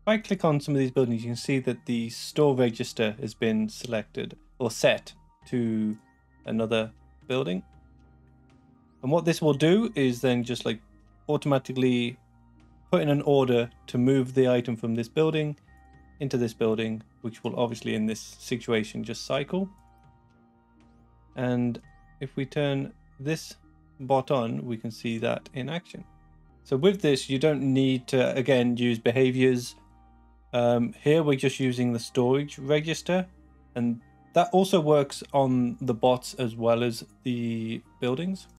If I click on some of these buildings, you can see that the store register has been selected or set to another building. And what this will do is then just like automatically put in an order to move the item from this building into this building, which will obviously in this situation just cycle. And if we turn this bot on, we can see that in action. So with this, you don't need to, again, use behaviors. Here we're just using the storage register, and that also works on the bots as well as the buildings.